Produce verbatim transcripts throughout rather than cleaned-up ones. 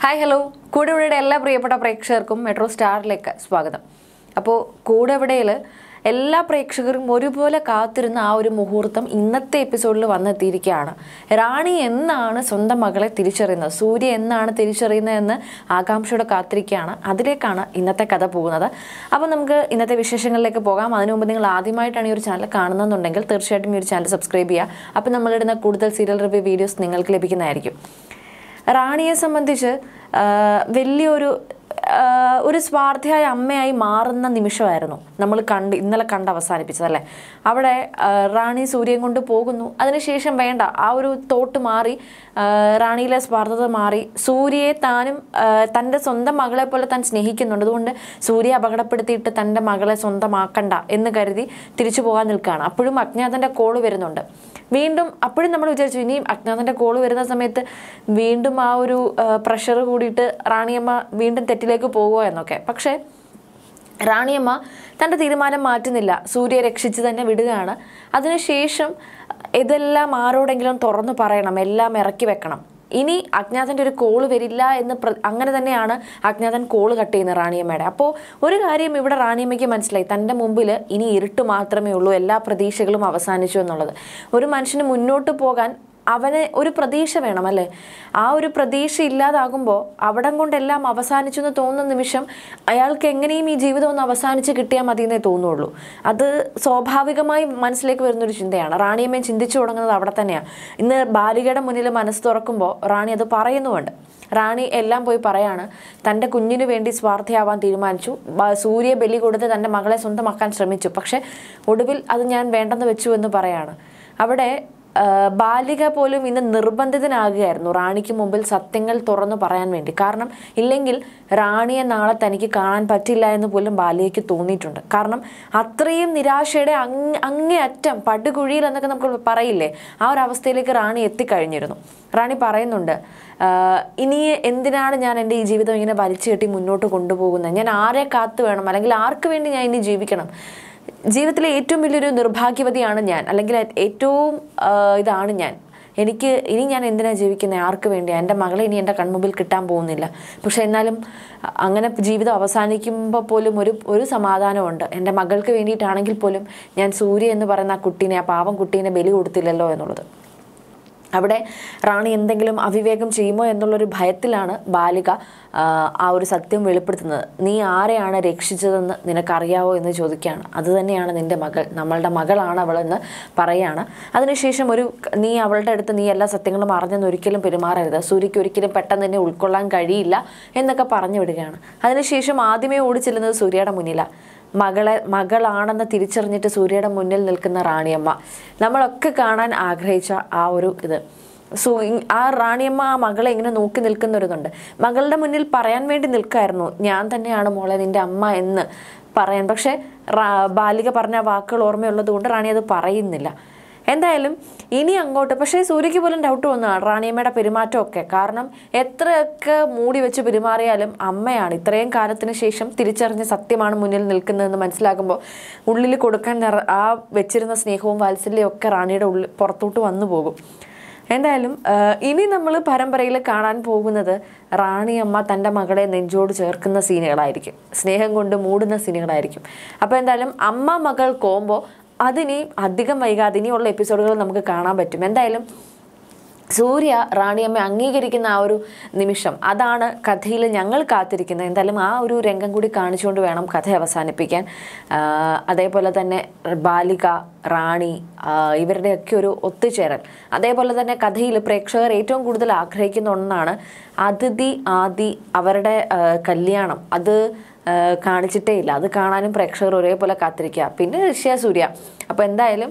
Hi hello കൂടെവിടെയുടെ എല്ലാ പ്രിയപ്പെട്ട പ്രേക്ഷകർക്കും മെട്രോസ്റ്റാറിലേക്ക് സ്വാഗതം. അപ്പോൾ കൂടെവിടെയിൽ എല്ലാ പ്രേക്ഷകരും ഒരുപോലെ കാത്തിരുന്ന ആ ഒരു മുഹൂർത്തം ഇന്നത്തെ എപ്പിസോഡിൽ വന്നെത്തിയിരിക്കുകയാണ്. റാണി എന്നാണ് സ്വന്തം മകളെ തിരിച്ചറിയുന്നത്, സൂര്യ എന്നാണ് തിരിച്ചറിയുന്നതെന്ന് ആകാംക്ഷയോടെ കാത്തിരിക്കുകയാണ്. അതിലേക്കാണ് ഇന്നത്തെ കഥ പോകുന്നത്. അപ്പോൾ നമുക്ക് ഇന്നത്തെ വിശേഷങ്ങളിലേക്ക് പോകാം. അതിനു മുമ്പ് നിങ്ങൾ ആദ്യമായിട്ടാണ് ഈ ഒരു ചാനൽ കാണുന്നുണ്ടെങ്കിൽ തീർച്ചയായിട്ടും ഈ ഒരു ചാനൽ സബ്സ്ക്രൈബ് ചെയ്യുക. അപ്പോൾ നമ്മളിടുന്ന കൂടുതൽ സീരിയൽ റിവ്യൂ വീഡിയോസ് നിങ്ങൾക്ക് ലഭിക്കുന്നതായിരിക്കും. റാണിയെ സംബന്ധിച്ച് വലിയൊരു ഒരു സ്വാർത്ഥയായ അമ്മയായി മാറുന്ന നിമിഷമായിരുന്നു നമ്മൾ കണ്ട് ഇന്നലെ കണ്ട് അവസാനിപ്പിച്ചതല്ലേ. അവിടെ റാണി സൂര്യൻ കൊണ്ട് പോകുന്നു. അതിനുശേഷം വേണ്ട ആ ഒരു തോട്ട് മാറി, റാണിയിലെ സ്വാർത്ഥത മാറി. സൂര്യയെ താനും തൻ്റെ സ്വന്തം മകളെ പോലെ താൻ സ്നേഹിക്കുന്നുണ്ട്. അതുകൊണ്ട് സൂര്യയെ അപകടപ്പെടുത്തിയിട്ട് തൻ്റെ മകളെ സ്വന്തമാക്കണ്ട എന്ന് കരുതി തിരിച്ചു പോകാൻ നിൽക്കുകയാണ്. അപ്പോഴും അജ്ഞാതൻ്റെ കോള് വരുന്നുണ്ട്. വീണ്ടും അപ്പോഴും നമ്മൾ വിചാരിച്ചു ഇനിയും അജ്ഞാതൻ്റെ കോള് വരുന്ന സമയത്ത് വീണ്ടും ആ ഒരു പ്രഷർ കൂടിയിട്ട് റാണിയമ്മ വീണ്ടും തെറ്റിലേക്ക് പോകുക എന്നൊക്കെ. പക്ഷേ റാണിയമ്മ തൻ്റെ തീരുമാനം മാറ്റുന്നില്ല. സൂര്യയെ രക്ഷിച്ച് തന്നെ വിടുകയാണ്. അതിനുശേഷം ഇതെല്ലാം ആരോടെങ്കിലും തുറന്നു പറയണം, എല്ലാം ഇറക്കി വെക്കണം. ഇനി അജ്ഞാതൻ്റെ ഒരു കോള് വരില്ല എന്ന് അങ്ങനെ തന്നെയാണ് അജ്ഞാതൻ കോള് കട്ട് ചെയ്യുന്നത് റാണിയമ്മയുടെ. അപ്പോൾ ഒരു കാര്യം ഇവിടെ റാണിയമ്മയ്ക്ക് മനസ്സിലായി, തൻ്റെ മുമ്പിൽ ഇനി ഇരുട്ട് മാത്രമേ ഉള്ളൂ, എല്ലാ പ്രതീക്ഷകളും അവസാനിച്ചു എന്നുള്ളത്. ഒരു മനുഷ്യന് മുന്നോട്ട് പോകാൻ അവന് ഒരു പ്രതീക്ഷ വേണം അല്ലേ. ആ ഒരു പ്രതീക്ഷ ഇല്ലാതാകുമ്പോൾ അവിടം കൊണ്ടെല്ലാം അവസാനിച്ചു എന്ന് തോന്നുന്ന നിമിഷം അയാൾക്ക് എങ്ങനെയും ഈ ജീവിതം ഒന്ന് അവസാനിച്ച് കിട്ടിയാൽ മതി എന്നേ തോന്നുള്ളൂ. അത് സ്വാഭാവികമായി മനസ്സിലേക്ക് വരുന്നൊരു ചിന്തയാണ്. റാണിയമ്മയും ചിന്തിച്ചു തുടങ്ങുന്നത് അവിടെ തന്നെയാണ്. ഇന്ന് ബാലികയുടെ മുന്നിൽ മനസ്സ് തുറക്കുമ്പോൾ റാണി അത് പറയുന്നുമുണ്ട്. റാണി എല്ലാം പോയി പറയാണ്. തൻ്റെ കുഞ്ഞിന് വേണ്ടി സ്വാർത്ഥയാവാൻ തീരുമാനിച്ചു. സൂര്യ ബലി കൊടുത്ത് തൻ്റെ മകളെ സ്വന്തമാക്കാൻ ശ്രമിച്ചു. പക്ഷെ ഒടുവിൽ അത് ഞാൻ വേണ്ടെന്ന് വെച്ചു എന്ന് പറയാണ്. അവിടെ ബാലിക പോലും ഇന്ന് നിർബന്ധിതനാകുകയായിരുന്നു റാണിക്ക് മുമ്പിൽ സത്യങ്ങൾ തുറന്നു പറയാൻ വേണ്ടി. കാരണം ഇല്ലെങ്കിൽ റാണിയെ നാളെ തനിക്ക് കാണാൻ പറ്റില്ല എന്ന് പോലും ബാലികയ്ക്ക് തോന്നിയിട്ടുണ്ട്. കാരണം അത്രയും നിരാശയുടെ അങ്ങ് അങ്ങേയറ്റം പടുകുഴിയിൽ എന്നൊക്കെ നമുക്ക് പറയില്ലേ, ആ ഒരു അവസ്ഥയിലേക്ക് റാണി എത്തിക്കഴിഞ്ഞിരുന്നു. റാണി പറയുന്നുണ്ട്, ഇനി എന്തിനാണ് ഞാൻ എൻ്റെ ഈ ജീവിതം ഇങ്ങനെ വലിച്ചു കെട്ടി മുന്നോട്ട് കൊണ്ടുപോകുന്നത്? ഞാൻ ആരെ കാത്തു വേണം, അല്ലെങ്കിൽ ആർക്ക് വേണ്ടി ഞാൻ ഇനി ജീവിക്കണം? ജീവിതത്തിലെ ഏറ്റവും വലിയൊരു നിർഭാഗ്യവതിയാണ് ഞാൻ, അല്ലെങ്കിൽ ഏറ്റവും ഇതാണ് ഞാൻ. എനിക്ക് ഇനി ഞാൻ എന്തിനാണ് ജീവിക്കുന്നത്, ആർക്ക് വേണ്ടിയാണ്? എൻ്റെ മകളെ ഇനി എൻ്റെ കൺമുമ്പിൽ കിട്ടാൻ പോകുന്നില്ല. പക്ഷെ എന്നാലും അങ്ങനെ ജീവിതം അവസാനിക്കുമ്പോൾ പോലും ഒരു ഒരു സമാധാനമുണ്ട്. എൻ്റെ മകൾക്ക് വേണ്ടിയിട്ടാണെങ്കിൽ പോലും ഞാൻ സൂര്യ എന്ന് പറയുന്ന ആ കുട്ടീനെ, ആ പാവം കുട്ടീനെ ബലി കൊടുത്തില്ലല്ലോ എന്നുള്ളത്. അവിടെ റാണി എന്തെങ്കിലും അവിവേകം ചെയ്യുമോ എന്നുള്ളൊരു ഭയത്തിലാണ് ബാലിക ആ ഒരു സത്യം വെളിപ്പെടുത്തുന്നത്. നീ ആരെയാണ് രക്ഷിച്ചതെന്ന് നിനക്കറിയാവോ എന്ന് ചോദിക്കുകയാണ്. അത് തന്നെയാണ് നിൻ്റെ മകൾ, നമ്മളുടെ മകളാണ് അവളെന്ന് പറയുകയാണ്. അതിനുശേഷം ഒരു നീ അവളുടെ അടുത്ത് നീ എല്ലാ സത്യങ്ങളും അറിഞ്ഞെന്ന് ഒരിക്കലും പെരുമാറരുത്, സൂര്യയ്ക്ക് ഒരിക്കലും പെട്ടെന്ന് തന്നെ ഉൾക്കൊള്ളാൻ കഴിയില്ല എന്നൊക്കെ പറഞ്ഞു വിടുകയാണ്. അതിനുശേഷം ആദ്യമേ ഓടി ചെല്ലുന്നത് സൂര്യയുടെ മുന്നിലാണ്. മകളെ മകളാണെന്ന് തിരിച്ചറിഞ്ഞിട്ട് സൂര്യയുടെ മുന്നിൽ നിൽക്കുന്ന റാണിയമ്മ, നമ്മളൊക്കെ കാണാൻ ആഗ്രഹിച്ച ആ ഒരു ഇത്. സൂ ആ റാണിയമ്മ ആ മകളെ ഇങ്ങനെ നോക്കി നിൽക്കുന്നൊരിതുണ്ട്. മകളുടെ മുന്നിൽ പറയാൻ വേണ്ടി നിൽക്കായിരുന്നു, ഞാൻ തന്നെയാണ് മോളെ നിൻ്റെ അമ്മ എന്ന് പറയാൻ. പക്ഷേ ബാലിക പറഞ്ഞ വാക്കുകൾ ഓർമ്മയുള്ളത് കൊണ്ട് റാണി അത് പറയുന്നില്ല. എന്തായാലും ഇനി അങ്ങോട്ട് പക്ഷേ സൂര്യയ്ക്ക് പോലും ഡൗട്ട് വന്നതാണ് റാണിയമ്മയുടെ പെരുമാറ്റമൊക്കെ. കാരണം എത്രയൊക്കെ മൂടി വെച്ച് പെരുമാറിയാലും അമ്മയാണ്, ഇത്രയും കാലത്തിന് ശേഷം തിരിച്ചറിഞ്ഞ സത്യമാണ് മുന്നിൽ നിൽക്കുന്നതെന്ന് മനസ്സിലാക്കുമ്പോൾ ഉള്ളിൽ കൊടുക്കാൻ ആ വെച്ചിരുന്ന സ്നേഹവും വാത്സല്യവും ഒക്കെ റാണിയുടെ ഉള്ളിൽ പുറത്തോട്ട് വന്നു പോകും. എന്തായാലും ഇനി നമ്മൾ പരമ്പരയിൽ കാണാൻ പോകുന്നത് റാണിയമ്മ തൻ്റെ മകളെ നെഞ്ചോട് ചേർക്കുന്ന സീനുകളായിരിക്കും, സ്നേഹം കൊണ്ട് മൂടുന്ന സീനുകളായിരിക്കും. അപ്പോൾ എന്തായാലും അമ്മ മകൾ കോംബോ അതിനി അധികം വൈകാതെ ഇനിയുള്ള എപ്പിസോഡുകൾ നമുക്ക് കാണാൻ പറ്റും. എന്തായാലും സൂര്യ റാണിയമ്മ അംഗീകരിക്കുന്ന ആ ഒരു നിമിഷം, അതാണ് കഥയിൽ ഞങ്ങൾ കാത്തിരിക്കുന്നത്. എന്തായാലും ആ ഒരു രംഗം കൂടി കാണിച്ചുകൊണ്ട് വേണം കഥ അവസാനിപ്പിക്കാൻ. അതേപോലെ തന്നെ ബാലിക, റാണി, ഇവരുടെയൊക്കെ ഒരു ഒത്തുചേരൽ. അതേപോലെ തന്നെ കഥയിൽ പ്രേക്ഷകർ ഏറ്റവും കൂടുതൽ ആഗ്രഹിക്കുന്ന ഒന്നാണ് അതിഥി ആദി അവരുടെ കല്യാണം. അത് കാണിച്ചിട്ടേ ഇല്ല, അത് കാണാനും പ്രേക്ഷകർ ഒരേപോലെ കാത്തിരിക്കുക. പിന്നെ ഋഷ്യ സൂര്യ, അപ്പോൾ എന്തായാലും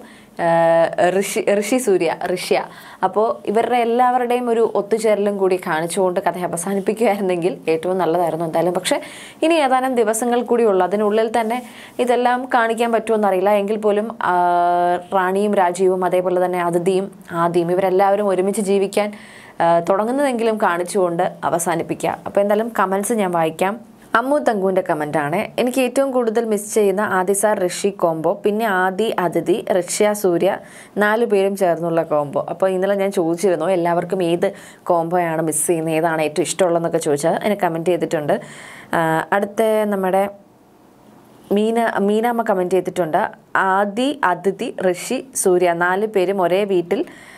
ഋഷി ഋഷി സൂര്യ ഋഷ്യ, അപ്പോൾ ഇവരുടെ എല്ലാവരുടെയും ഒരു ഒത്തുചേരലും കൂടി കാണിച്ചുകൊണ്ട് കഥ അവസാനിപ്പിക്കുകയായിരുന്നെങ്കിൽ ഏറ്റവും നല്ലതായിരുന്നു. എന്തായാലും പക്ഷേ ഇനി ഏതാനും ദിവസങ്ങൾ കൂടിയുള്ളൂ, അതിനുള്ളിൽ തന്നെ ഇതെല്ലാം കാണിക്കാൻ പറ്റുമെന്നറിയില്ല. എങ്കിൽ പോലും റാണിയും രാജീവും അതേപോലെ തന്നെ അതിഥിയും ആദിയും ഇവരെല്ലാവരും ഒരുമിച്ച് ജീവിക്കാൻ തുടങ്ങുന്നതെങ്കിലും കാണിച്ചുകൊണ്ട് അവസാനിപ്പിക്കുക. അപ്പോൾ എന്തായാലും കമൻസ് ഞാൻ വായിക്കാം. അമ്മു തങ്കുവിൻ്റെ കമൻറ്റാണ്. എനിക്ക് ഏറ്റവും കൂടുതൽ മിസ് ചെയ്യുന്ന ആദിസാർ ഋഷി കോംബോ, പിന്നെ ആദി അതിഥി റഷ്യ സൂര്യ നാലു പേരും ചേർന്നുള്ള കോംബോ. അപ്പോൾ ഇന്നലെ ഞാൻ ചോദിച്ചിരുന്നു എല്ലാവർക്കും ഏത് കോംബോയാണ് മിസ് ചെയ്യുന്നത്, ഏതാണ് ഏറ്റവും ഇഷ്ടമുള്ളതെന്നൊക്കെ ചോദിച്ചാൽ എന്നെ കമൻറ്റ് ചെയ്തിട്ടുണ്ട്. അടുത്ത നമ്മുടെ മീന മീനാമ്മ കമൻറ്റ് ചെയ്തിട്ടുണ്ട്. ആദി അതിഥി ഋഷി സൂര്യ നാല് പേരും ഒരേ വീട്ടിൽ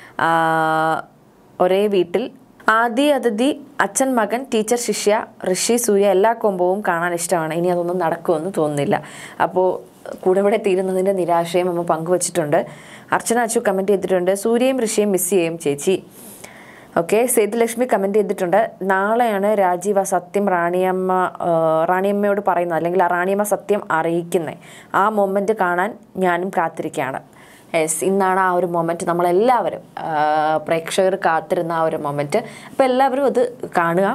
ഒരേ വീട്ടിൽ ആദി അതിഥി അച്ഛൻ മകൻ ടീച്ചർ ശിഷ്യ ഋഷി സൂര്യ എല്ലാ കോംബോവും കാണാൻ ഇഷ്ടമാണ്. ഇനി അതൊന്നും നടക്കുമെന്ന് തോന്നുന്നില്ല. അപ്പോൾ കൂടെവിടെ തീരുന്നതിൻ്റെ നിരാശയും അമ്മ പങ്കുവച്ചിട്ടുണ്ട്. അർച്ചന അച്ചു കമൻറ്റ് ചെയ്തിട്ടുണ്ട്. സൂര്യയും ഋഷിയും മിസ് ചെയ്യും ചേച്ചി. ഓക്കെ. സേതുലക്ഷ്മി കമൻറ്റ് ചെയ്തിട്ടുണ്ട്. നാളെയാണ് രാജീവ് ആ സത്യം റാണിയമ്മ റാണിയമ്മയോട് പറയുന്നത്, അല്ലെങ്കിൽ ആ റാണിയമ്മ സത്യം അറിയിക്കുന്നത്. ആ മൊമെൻറ്റ് കാണാൻ ഞാനും കാത്തിരിക്കുകയാണ്. യെസ്, ഇന്നാണ് ആ ഒരു മൊമെൻറ്റ് നമ്മളെല്ലാവരും പ്രേക്ഷകർ കാത്തിരുന്ന ആ ഒരു മൊമെൻറ്റ്. അപ്പോൾ എല്ലാവരും അത് കാണുക.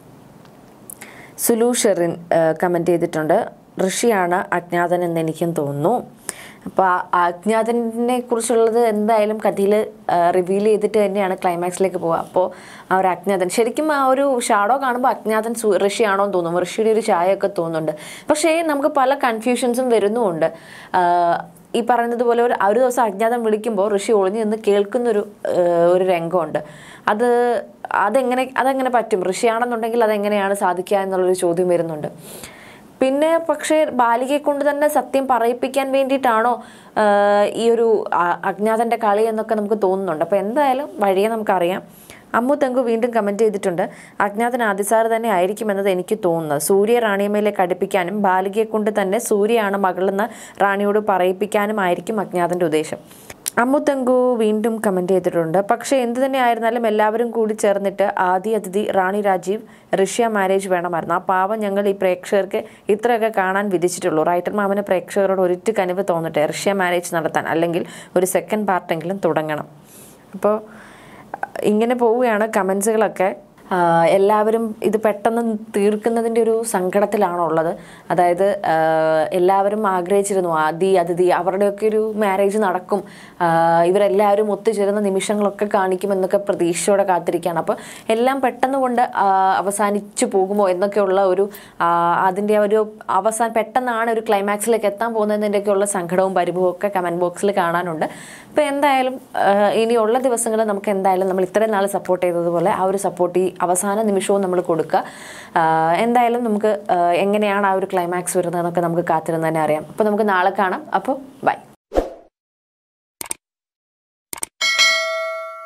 സുലു ഷെറിൻ കമൻറ്റ് ചെയ്തിട്ടുണ്ട്. ഋഷിയാണ് അജ്ഞാതൻ എന്ന് എനിക്കും തോന്നുന്നു. അപ്പോൾ ആ അജ്ഞാതനെ കുറിച്ചുള്ളത് എന്തായാലും കഥയിൽ റിവീൽ ചെയ്തിട്ട് തന്നെയാണ് ക്ലൈമാക്സിലേക്ക് പോവുക. അപ്പോൾ ആ ഒരു അജ്ഞാതൻ ശരിക്കും ആ ഒരു ഷാഡോ കാണുമ്പോൾ അജ്ഞാതൻ ഋഷിയാണോ എന്ന് തോന്നും. ഋഷിയുടെ ഒരു ചായയൊക്കെ തോന്നുന്നുണ്ട്. പക്ഷേ നമുക്ക് പല കൺഫ്യൂഷൻസും വരുന്നുമുണ്ട്. ഈ പറയുന്നത് പോലെ ഒരു ഒരു ദിവസം അജ്ഞാതം വിളിക്കുമ്പോൾ ഋഷി ഒളിഞ്ഞു നിന്ന് കേൾക്കുന്നൊരു ഒരു രംഗമുണ്ട്. അത് അതെങ്ങനെ അതെങ്ങനെ പറ്റും? ഋഷിയാണെന്നുണ്ടെങ്കിൽ അതെങ്ങനെയാണ് സാധിക്കുക എന്നുള്ളൊരു ചോദ്യം വരുന്നുണ്ട്. പിന്നെ പക്ഷേ ബാലികയെ കൊണ്ട് തന്നെ സത്യം പറയിപ്പിക്കാൻ വേണ്ടിയിട്ടാണോ ഈ ഒരു അജ്ഞാതൻ്റെ കളി എന്നൊക്കെ നമുക്ക് തോന്നുന്നുണ്ട്. അപ്പോൾ എന്തായാലും വഴിയെ നമുക്കറിയാം. അമ്മു തങ്കു വീണ്ടും കമൻറ്റ് ചെയ്തിട്ടുണ്ട്. അജ്ഞാതൻ ആദിസാർ തന്നെ ആയിരിക്കുമെന്നത് എനിക്ക് തോന്നുന്നത്. സൂര്യ റാണിയമ്മയിലേക്ക് അടുപ്പിക്കാനും ബാലികയെ കൊണ്ട് തന്നെ സൂര്യയാണ് മകളെന്ന് റാണിയോട് പറയിപ്പിക്കാനും ആയിരിക്കും അജ്ഞാതൻ്റെ ഉദ്ദേശം. അമ്മു തങ്കു വീണ്ടും കമൻറ്റ് ചെയ്തിട്ടുണ്ട്. പക്ഷേ എന്തു തന്നെ ആയിരുന്നാലും എല്ലാവരും കൂടി ചേർന്നിട്ട് ആദി അതിഥി റാണി രാജീവ് ഋഷ്യ മാരേജ് വേണമായിരുന്നു. ആ പാവം ഞങ്ങൾ ഈ പ്രേക്ഷകർക്ക് ഇത്രയൊക്കെ കാണാൻ വിധിച്ചിട്ടുള്ളൂ. റൈറ്റർ മാമന് പ്രേക്ഷകരോട് ഒരിറ്റ് കനിവ് തോന്നട്ടെ, ഋഷ്യ മാരേജ് നടത്താൻ, അല്ലെങ്കിൽ ഒരു സെക്കൻഡ് പാർട്ടെങ്കിലും തുടങ്ങണം. അപ്പോൾ ഇങ്ങനെ പോവുകയാണ് കമൻസുകളൊക്കെ. എല്ലാവരും ഇത് പെട്ടെന്ന് തീർക്കുന്നതിൻ്റെ ഒരു സങ്കടത്തിലാണോ ഉള്ളത്. അതായത് എല്ലാവരും ആഗ്രഹിച്ചിരുന്നു ആദി അതിഥി അവരുടെയൊക്കെ ഒരു മാരേജ് നടക്കും, ഇവരെല്ലാവരും ഒത്തുചേരുന്ന നിമിഷങ്ങളൊക്കെ കാണിക്കുമെന്നൊക്കെ പ്രതീക്ഷയോടെ കാത്തിരിക്കുകയാണ്. അപ്പോൾ എല്ലാം പെട്ടെന്ന് കൊണ്ട് അവസാനിച്ചു പോകുമോ എന്നൊക്കെയുള്ള ഒരു അതിൻ്റെ ഒരു അവസാനം പെട്ടെന്നാണ് ഒരു ക്ലൈമാക്സിലേക്ക് എത്താൻ പോകുന്നതിൻ്റെയൊക്കെയുള്ള സങ്കടവും പരിഭവവും ഒക്കെ കമൻറ്റ് ബോക്സിൽ കാണാനുണ്ട്. അപ്പോൾ എന്തായാലും ഇനിയുള്ള ദിവസങ്ങളിൽ നമുക്ക് എന്തായാലും നമ്മൾ ഇത്രയും നാൾ സപ്പോർട്ട് ചെയ്തതുപോലെ ആ ഒരു സപ്പോർട്ട് ഈ അവസാന നിമിഷവും നമ്മൾ കൊടുക്കുക. എന്തായാലും നമുക്ക് എങ്ങനെയാണ് ആ ഒരു ക്ലൈമാക്സ് വരുന്നതെന്നൊക്കെ നമുക്ക് കാത്തിരുന്ന് തന്നെ അറിയാം. അപ്പോൾ നമുക്ക് നാളെ കാണാം. അപ്പോൾ ബൈ.